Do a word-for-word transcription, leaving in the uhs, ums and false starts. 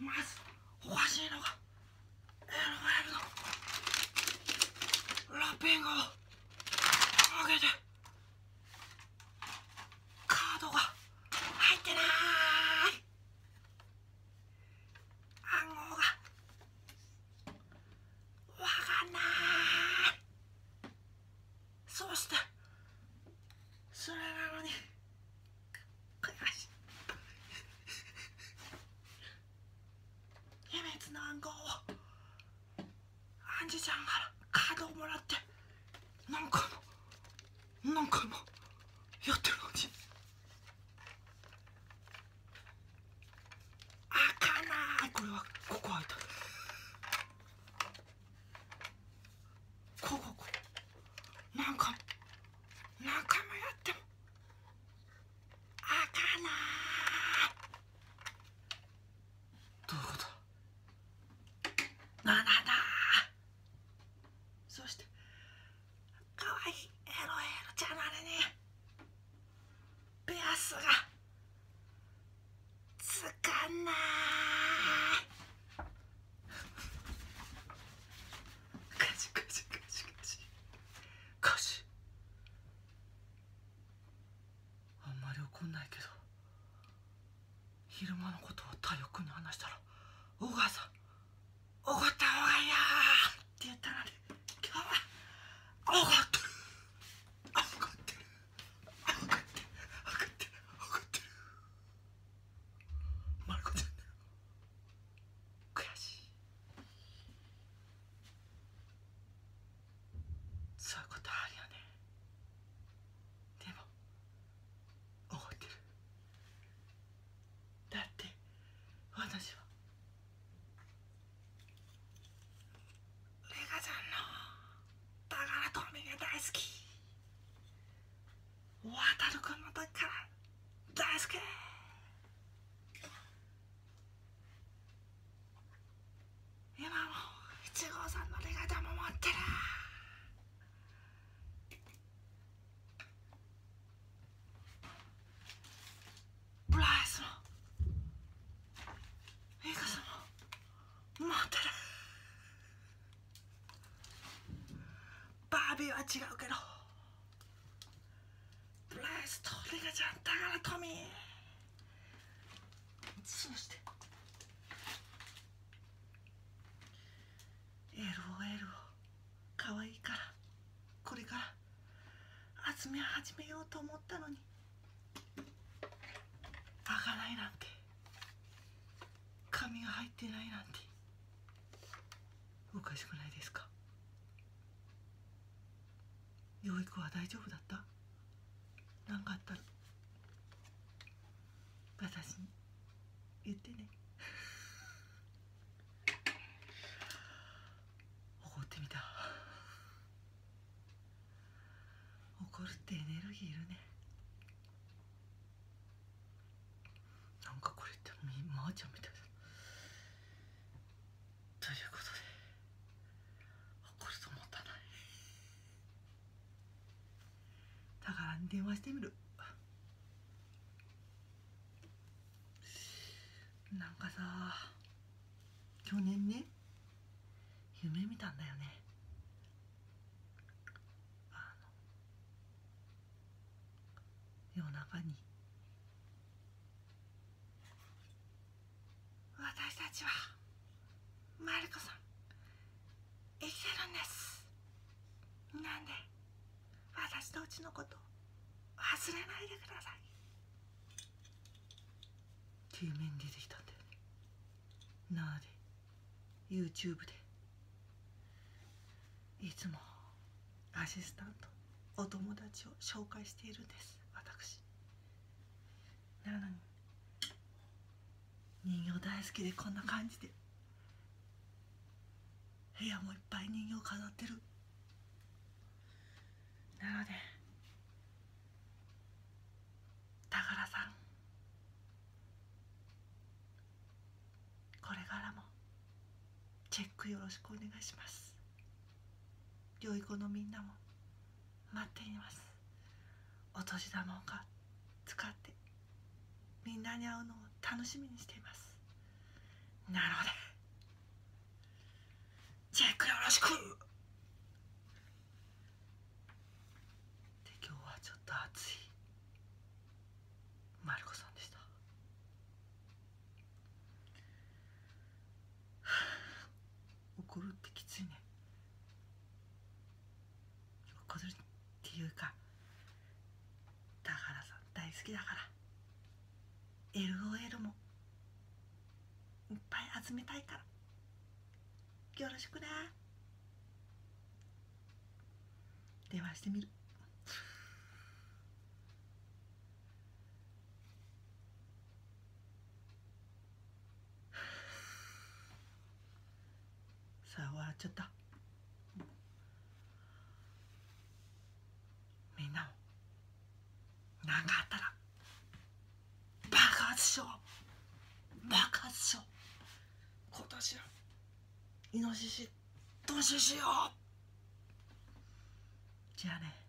まずおかしいのが エルオーエル のラッピングを開けてカードが入ってない暗号がわかんない。そしてそれなのに悔しい秘密の暗号をアンジちゃんからカードをもらって何回も何回もやってるのに開かない。これはここ開いた。ここここ何回も何回もやっても開かない。どういうことだ。なんだそしてかわいい エルオーエル チャンネルにピアスがつかない。カシカシカシカシカシ。あんまり怒んないけど昼間のことを太陽君に話したら「小川さん怒った方がいいよ」って言ったのに今日は怒ってる怒ってる怒ってる怒ってる怒ってる。マルコちゃん悔しい。そういうことあるよね。でも怒ってる。だって私はレガちゃんのだからトミが大好き。渡るくんの時から大好き。今も一号さんのレガちゃんも持ってる。ブライスのレガさんも持ってる。バービーは違うけどブライスとレガちゃんだからトミー。そして エルオーエル を可愛いからこれから集め始めようと思ったのに開かないなんて、紙が入ってないなんておかしくないですか。養育は大丈夫だった？何かあったら私に言ってね。怒ってみた。怒るってエネルギーいるね。なんかこれってみまーちゃんみたいだ。ということで怒ると思ったない。だからに電話してみる。なんかさ、去年ね夢見たんだよね。あの夜中に私たちはマルコさん生きてるんです。なんで私とうちのこと忘れないでくださいっていう夢に出てきたんだよね。なので YouTube でいつもアシスタントお友達を紹介しているんです私。なのに人形大好きでこんな感じで部屋もいっぱい人形飾ってる。なので宝さんこれからもチェックよろしくお願いします。良い子のみんなも待っています。お年玉をか使ってみんなに会うのを楽しみにしています。 なのでチェックよろしく。で今日はちょっと暑いマルコさんでした。怒るってきついね。怒るっていうか田原さん大好きだから エルオーエル もいっぱい集めたいからよろしくね。電話してみる。さあ笑っちゃった。みんなも何かあったら爆発しよう爆発しよう。今年はイノシシ投資しよう。じゃあね。